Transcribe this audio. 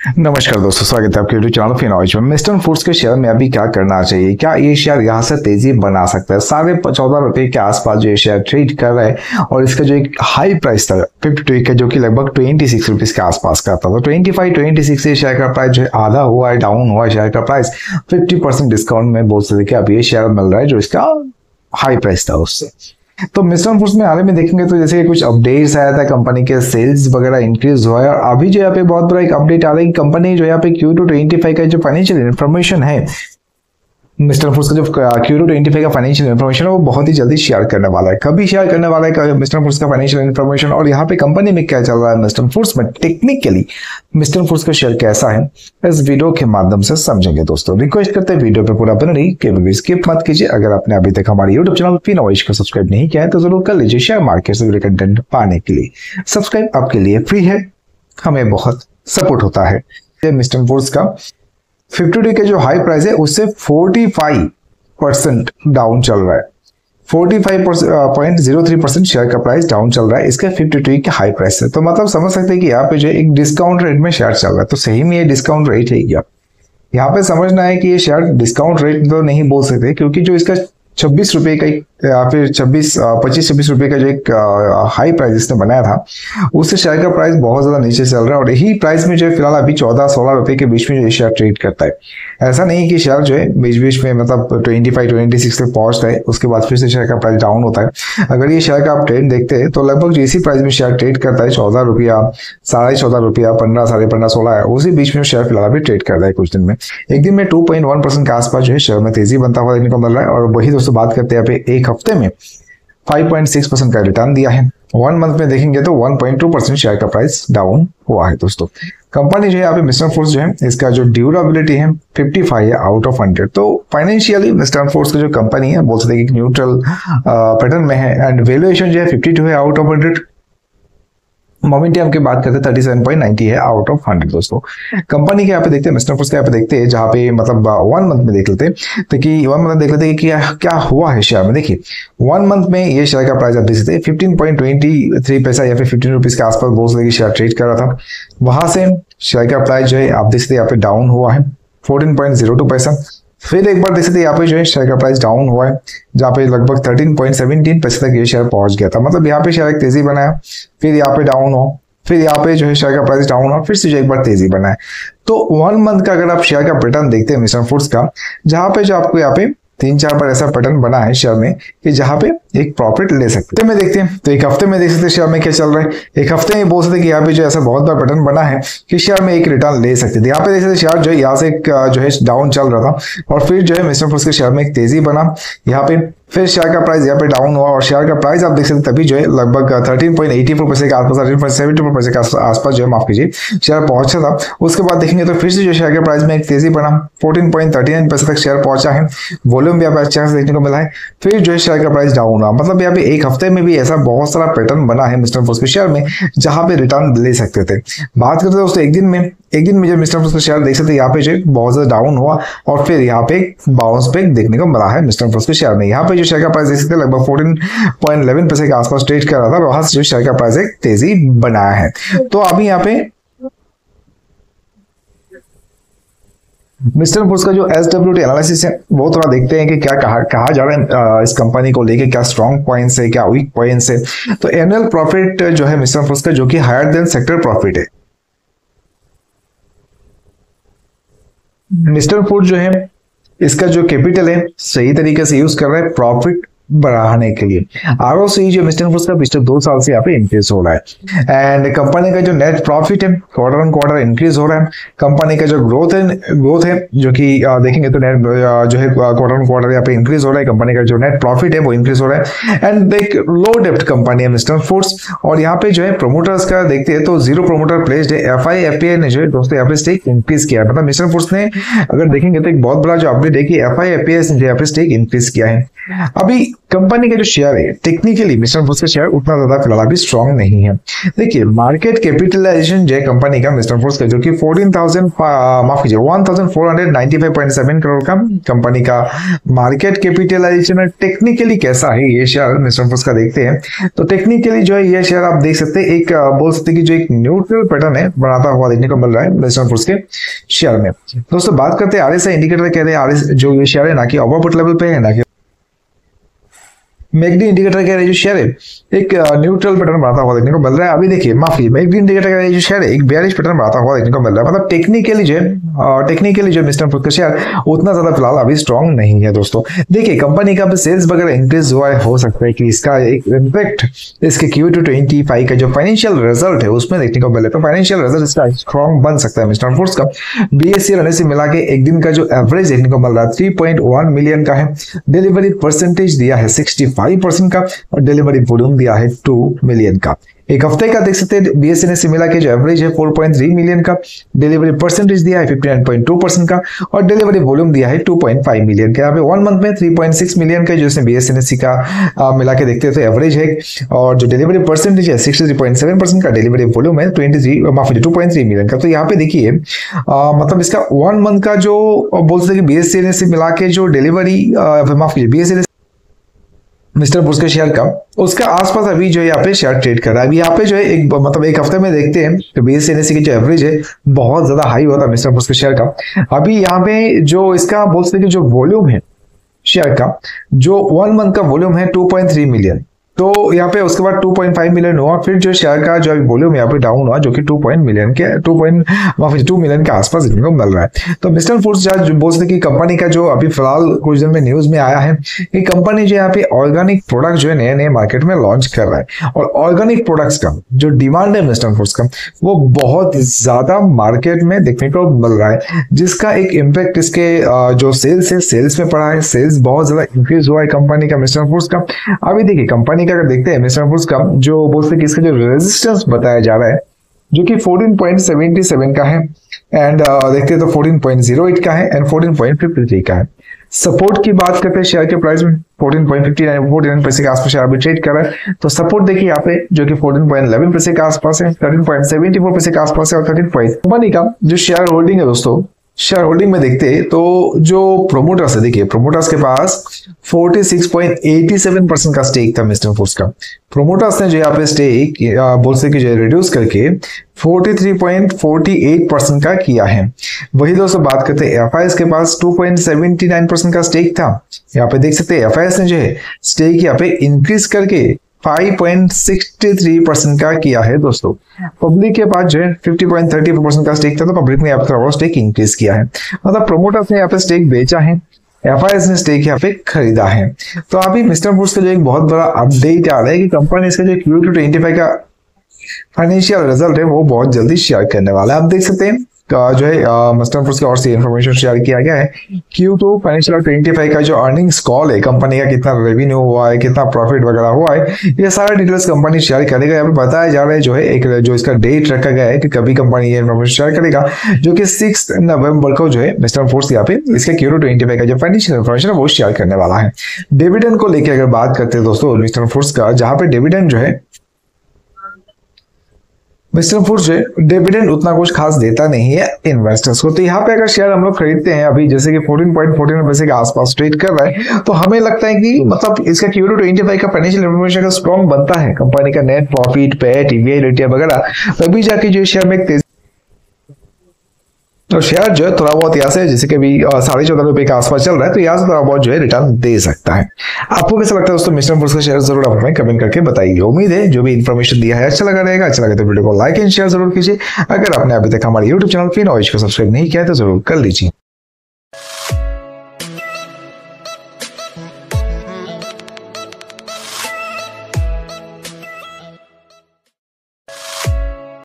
नमस्कार दोस्तों, स्वागत है आपके यूट्यूब चैनल फिनोइज में। मिस्टर फूड्स के शेयर में अभी क्या करना चाहिए, क्या ये शेयर यहाँ से तेजी बना सकता है? 14.5 रुपए के आसपास जो ये शेयर ट्रेड कर रहा है और इसका जो एक हाई प्राइस था 52 का, जो कि लगभग 26 रुपीज के आसपास का था। तो 25-26 से शेयर का प्राइस जो है आधा हुआ है, डाउन हुआ है। शेयर का प्राइस 50% डिस्काउंट में बोल सकते कि अभी ये शेयर मिल रहा है जो इसका हाई प्राइस था उससे। तो मिस्टर फूड्स में हाल ही में देखेंगे तो जैसे कुछ अपडेट्स आया था, कंपनी के सेल्स वगैरह इंक्रीज हुआ है और अभी जो यहाँ पे बहुत बड़ा एक अपडेट आ रहा है कि कंपनी जो यहाँ पे Q2 25 का जो फाइनेंशियल इन्फॉर्मेशन है, मिस्टर फूड्स का जो Q2 25 का फाइनेंशियल इन्फॉर्मेशन है वो बहुत ही जल्दी शेयर करने वाला है। कभी शेयर करने वाला है मिस्टर फूड्स का फाइनेंशियल इन्फॉर्मेशन और यहाँ पे कंपनी में क्या चल रहा है मिस्टर फूड्स में, टेक्निकली मिस्टर फूड्स का शेयर कैसा है, इस वीडियो के माध्यम से समझेंगे। दोस्तों रिक्वेस्ट करते हैं वीडियो पे पूरा बने रहिए, कभी भी स्किप मत कीजिए। अगर आपने अभी तक हमारे यूट्यूब चैनल फिनोइज को सब्सक्राइब नहीं किया है तो जरूर कर लीजिए शेयर मार्केट से जुड़े कंटेंट पाने के लिए। सब्सक्राइब आपके लिए फ्री है, हमें बहुत सपोर्ट होता है। मिस्टर फूड्स का 52 के जो हाई प्राइस है उससे 45% डाउन चल रहा है। 45.03% शेयर का प्राइस डाउन चल रहा है इसके 52 के हाई प्राइस से। तो मतलब समझ सकते हैं कि यहाँ पे जो एक डिस्काउंट रेट में शेयर चल रहा है। तो सही में ये डिस्काउंट रेट है क्या? यहाँ पे समझना है कि ये शेयर डिस्काउंट रेट तो नहीं बोल सकते, क्योंकि जो इसका 26 रुपए का या फिर 25-26 रुपए का जो एक हाई प्राइस इसने बनाया था उससे शेयर का प्राइस बहुत ज्यादा नीचे चल रहा है और यही प्राइस में जो है फिलहाल अभी 14-16 रुपए के बीच में जो शेयर ट्रेड करता है। ऐसा नहीं कि शेयर जो है बीच बीच में मतलब 25-26 तक पहुंचता है उसके बाद फिर से शेयर का प्राइस डाउन होता है। अगर ये शेयर का आप ट्रेड देखते हैं तो लगभग जो इसी प्राइस में शेयर ट्रेड करता है 14 रुपया, 14.5 रुपया, 15, 15.5, 16 है, उसी बीच में शेयर फिलहाल अभी ट्रेड करता है। कुछ दिन में एक दिन में 2.1% के आसपास जो है शेयर में तेजी बनता हुआ देखने को मिल रहा है और वही दोस्तों बात करते हैं एक हफ्ते में 5.6% का रिटर्न दिया है। 1 मंथ में देखेंगे तो 1.2% शेयर का प्राइस डाउन हुआ है। दोस्तों कंपनी जो है यहाँ पे मिस्टर फूड्स जो है इसका जो ड्यूरेबिलिटी है 55 है आउट ऑफ 100। तो फाइनेंशियली मिस्टर फूड्स की जो कंपनी है बोल सकते हैं कि न्यूट्रल पैटर्न में है एंड वैल्यूएशन जो है 52 है आउट ऑफ 100। मोमेंटम की बात करते हैं 37.90 है आउट ऑफ 100। दोस्तों कंपनी के यहाँ पे देखते हैं, मिस्टर फूड्स के यहाँ पे देखते हैं जहाँ पे मतलब 1 मंथ में देख लेते हैं तो कि 1 मंथ देख लेते हैं कि क्या हुआ है शेयर में। देखिए 1 मंथ में ये शेयर का प्राइस आप देख सकते हैं 15.23 पैसा या फिर 15 रुपीज के आसपास बहुत से शेयर ट्रेड कर रहा था। वहां से शेयर का प्राइस जो है आप देख सकते हैं यहाँ पे डाउन हुआ है 14.02 पैसा। फिर एक बार देख सकते हैं यहाँ पे जो है शेयर का प्राइस डाउन हुआ है जहाँ पे लगभग 13.17 पैसे तक ये शेयर पहुंच गया था। मतलब यहाँ पे शेयर एक तेजी बनाया, फिर यहाँ पे डाउन हो, फिर यहाँ पे जो है शेयर का प्राइस डाउन हुआ, फिर से जो एक बार तेजी बनाया। तो 1 मंथ का अगर आप शेयर का पैटर्न देखते हैं मिस्टर फूड्स का, जहाँ पे जो आपको यहाँ पे 3-4 बार ऐसा पैटर्न बना है शेयर में कि जहां पे एक प्रॉफिट ले सकते हैं। देखते हैं तो एक हफ्ते में देख सकते हैं शेयर में क्या चल रहा है। एक हफ्ते में बोल सकते हैं कि यहाँ पे जो ऐसा बहुत बार पैटर्न बना है कि शेयर में एक रिटर्न ले सकते थे। यहाँ पे देख सकते शेयर जो है यहाँ से जो है डाउन चल रहा था और फिर जो है मिस्टर फूड्स के शेयर में एक तेजी बना, यहाँ पे फिर शेयर का प्राइस यहाँ पे डाउन हुआ और शेयर का प्राइस आप देख सकते तभी जो है लगभग 13.84 पैसे के आसपास, 13.74 पैसे के आसपास जो है माफ कीजिए शेयर पहुंचा था। उसके बाद देखेंगे तो फिर से जो शेयर के प्राइस में एक तेजी बना, 14.39 पैसे तक शेयर पहुंचा है। वॉल्यूम भी यहाँ पे अच्छा से देखने को मिला है। फिर जो है शेयर का प्राइस डाउन हुआ। मतलब यहाँ पे एक हफ्ते में भी ऐसा बहुत सारा पैटर्न बना है मिस्टर फूड्स के शेयर में जहां पे रिटर्न ले सकते थे। बात करते हैं दोस्तों एक दिन में जो मिस्टर फूड्स का शेयर देख सकते हैं यहाँ पे जो बहुत ज्यादा डाउन हुआ और फिर यहाँ पे बाउंस बैक देखने को मिला है मिस्टर फूड्स के शेयर में। यहाँ पे जो शेयर का प्राइस देख सकते हैं लगभग 14.11 पैसे के आसपास ट्रेड कर रहा था, वहां से जो शेयर का प्राइस एक तेजी बनाया है। तो अभी यहाँ पे मिस्टर फूड्स का जो SWT एनालिसिस है वो थोड़ा देखते हैं कि क्या कहा जा रहा है इस कंपनी को लेके, क्या स्ट्रॉन्ग पॉइंट्स है, क्या वीक पॉइंट्स है। तो एनुअल प्रॉफिट जो है मिस्टर फूड्स का जो कि हायर देन सेक्टर प्रॉफिट है। मिस्टर फूड जो है इसका जो कैपिटल है सही तरीके से यूज कर रहा है प्रॉफिट बढ़ाने के लिए। ROCE जो मिस्टर फूड्स का पिछले 2 साल से यहाँ पे इंक्रीज हो रहा है एंड कंपनी का जो नेट प्रॉफिट है क्वार्टर ऑन क्वार्टर इंक्रीज हो रहा है। कंपनी का जो ग्रोथ है जो कि देखेंगे तो नेट जो है क्वार्टर ऑन क्वार्टर यहाँ पे इंक्रीज हो रहा है। कंपनी का जो नेट प्रॉफिट है वो इंक्रीज हो रहा है एंड एक लो डेप्ट कंपनी है मिस्टर फूड्स। और यहाँ पे जो है प्रोमोटर्स का देखते हैं तो 0 प्रोमोटर प्लेस्ड है। FIFPI ने जो है दोस्तों यहाँ पे स्टेक इंक्रीज किया है। मतलब मिस्टर फूड्स ने अगर देखेंगे तो एक बहुत बड़ा जो अपडेट है कि FIFPI ने यहाँ पे स्टेक इंक्रीज किया है। अभी कंपनी का जो शेयर है टेक्निकली मिस्टर फोर्स का शेयर उतना ज्यादा फिलहाल अभी स्ट्रॉन्ग नहीं है। देखिए मार्केट कैपिटलाइजेशन जो है कंपनी का मिस्टर फोर्स का जो कि 14,495.7 करोड़ का कंपनी का मार्केट कैपिटलाइजेशन है। टेक्निकली कैसा है ये शेयर मिस्टर फोर्स का देखते हैं तो टेक्निकली जो है ये शेयर आप देख सकते हैं एक बोल सकते हैं कि जो एक न्यूट्रल पैटर्न है बनाता हुआ देखने को मिल रहा है मिस्टर फोर्स के शेयर में। दोस्तों बात करते हैं आरएसआई इंडिकेटर कहते हैं आरएस जो ये शेयर है ना कि ओवरबॉट लेवल पे है ना कि मैकडी इंडिकेटर कह रहे जो शेयर है एक न्यूट्रल पैटर्न बनाता हुआ देखने को मिल रहा है। अभी देखिए माफी मैकडी इंडिकेटर कह रहे जो शेयर है एक बेयरिश पैटर्न बनाता हुआ देखने को मिल रहा है। मतलब टेक्निकली जो मिस्टर फोर्स का शेयर उतना ज्यादा फिलहाल अभी स्ट्रॉन्ग नहीं है। दोस्तों देखिए कंपनी का सेल्स वगैरह इंक्रीज हुआ है, हो सकता है कि इसका एक इम्पैक्ट इसके Q2 का जो फाइनेंशियल रिजल्ट है उसमें देखने को मिले तो फाइनेंशियल रिजल्ट इसका स्ट्रॉन्ग बन सकता है मिस्टर फोर्स का। BSE रहने से मिला के एक दिन का जो एवरेज देखने को मिल रहा है 3.1 मिलियन का है। डिलीवरी परसेंटेज दिया है 65% का और डिलीवरी वॉल्यूम दिया है 2 मिलियन का। एक हफ्ते का देख सकते हैं BSE ने सिमिला के जो एवरेज है 4.3 मिलियन का, डिलीवरी परसेंटेज दिया है 59.2% का और डिलीवरी वॉल्यूम दिया है 2.5 मिलियन का। यहाँ पे 1 मंथ में 3.6 मिलियन का जो इसने BSE का मिला के देखते हैं तो एवरेज है और जो डिलीवरी परसेंटेज है 63.7% का, डिलीवरी वॉल्यूम है 2.3 मिलियन का। तो यहाँ पे देखिए मतलब इसका 1 मंथ का जो बोल सकते हैं कि BSE ने से मिला के जो डिलीवरी माफ कीजिए BSE ने मिस्टर फोर्स के शेयर का उसका आसपास अभी जो है यहाँ पे शेयर ट्रेड कर रहा है। अभी यहाँ पे जो है एक मतलब एक हफ्ते में देखते हैं तो BSE की जो एवरेज है बहुत ज्यादा हाई होता है मिस्टर फोर्स के शेयर का। अभी यहाँ पे जो इसका बोल सकते हैं कि जो वॉल्यूम है शेयर का जो 1 मंथ का वॉल्यूम है 2.3 मिलियन, तो यहाँ पे उसके बाद 2.5 मिलियन हुआ, फिर जो शेयर का जो वॉल्यूम यहाँ पे डाउन हुआ जो कि 2 मिलियन के आसपास देखने को मिल रहा है। तो मिस्टर फोर्स जो बोल सकते कि कंपनी का जो अभी फिलहाल कुछ दिन में न्यूज में आया है कि कंपनी जो यहाँ पे ऑर्गेनिक प्रोडक्ट जो है नए नए मार्केट में लॉन्च कर रहा है और ऑर्गेनिक प्रोडक्ट्स का जो डिमांड है मिस्टर फोर्स का वो बहुत ज्यादा मार्केट में देखने को मिल रहा है, जिसका एक इम्पैक्ट इसके जो सेल्स है सेल्स में पड़ा है। सेल्स बहुत ज्यादा इंक्रीज हुआ है कंपनी का मिस्टर फोर्स का। अभी देखिए कंपनी का अगर देखते हैं मिस्टर फोर्स का जो बोलते कि इसका जो रेजिस्टेंस बताया जा रहा है जो कि 14.77 का है एंड देखते हैं तो 14.08 का है एंड 14.53 का है। सपोर्ट की बात करते हैं शेयर के प्राइस में 14.49 पैसे के आसपास शेयर अभी ट्रेड कर रहा है। तो सपोर्ट देखिए यहाँ पे जो कि 14.11 पैसे के आसपास है, 13.74 पैसे के आसपास है और 13 कंपनी का जो शेयर होल्डिंग है दोस्तों शेयर होल्डिंग में देखते हैं तो जो प्रोमोटर्स है देखिए प्रोमोटर्स के पास 46.87% का स्टेक था मिस्टर फोर्स का। प्रोमोटर्स ने जो यहाँ पे स्टेक बोल सकते जो रिड्यूस करके 43.48% का किया है। वही दोस्तों बात करते हैं FIS के पास 2.79% का स्टेक था। यहाँ पे देख सकते हैं FIS ने जो है स्टेक यहाँ पे इंक्रीज करके 5.63% का किया है दोस्तों। पब्लिक के पास जो है 50.34% का स्टेक था तो पब्लिक ने यहाँ पे स्टेक इंक्रीज किया है। मतलब प्रोमोटर्स ने यहाँ पे स्टेक बेचा है, FIS ने स्टेक यहाँ पे खरीदा है। तो अभी मिस्टर फोर्स का जो एक बहुत बड़ा अपडेट आ रहा है कि कंपनी इसका जो Q2 का फाइनेंशियल रिजल्ट है वो बहुत जल्दी शेयर करने वाला है। आप देख सकते हैं जो है मिस्टर फोर्स की ओर से इंफॉर्मेशन शेयर किया गया है Q2 फाइनेंशियल 25 का जो अर्निंग्स कॉल है कंपनी का कितना रेवेन्यू हुआ है कितना प्रॉफिट वगैरह हुआ है ये सारे डिटेल्स कंपनी शेयर करेगा। यहाँ पे बताया जा रहा है जो है एक जो इसका डेट रखा गया है कि कभी कंपनी ये इंफॉर्मेशन शेयर करेगा जो कि 6 नवंबर को जो है मिस्टर फोर्स यहाँ पे इसके Q2 25 का जो फाइनेंशियल इंफॉर्मेशन है वो शेयर करने वाला है। डिविडेंड को लेकर अगर बात करते हैं दोस्तों मिस्टर फोर्स का जहां पे डिविडेंड जो है मिस्टर फोर्स जो डिविडेंड उतना कुछ खास देता नहीं है इन्वेस्टर्स को। तो यहाँ पे अगर शेयर हम लोग खरीदते हैं अभी जैसे कि 14.14 पैसे के आसपास ट्रेड कर रहा है तो हमें लगता है कि मतलब इसका Q2 25 का फाइनेंशियल इंफॉर्मेशन का स्ट्रॉन्ग बनता है कंपनी का net profit PAT EVA ratio वगैरह तभी जाके जो शेयर में तेजी तो शेयर जो है थोड़ा बहुत यहाँ से जैसे कि अभी 14.5 के आसपास चल रहा है तो यहाँ से थोड़ा बहुत जो है रिटर्न दे सकता है। आपको कैसा लगता है दोस्तों मिस्टर फोर्स का शेयर जरूर आप हमें कमेंट करके बताइए। उम्मीद है जो भी इन्फॉर्मेशन दिया है अच्छा लगा रहेगा। अच्छा लगे तो वीडियो को लाइक एंड शेयर जरूर कीजिए। अगर आपने अभी तक हमारे यूट्यूब चैनल फिनोइज को सब्सक्राइब नहीं किया है तो जरूर कर लीजिए।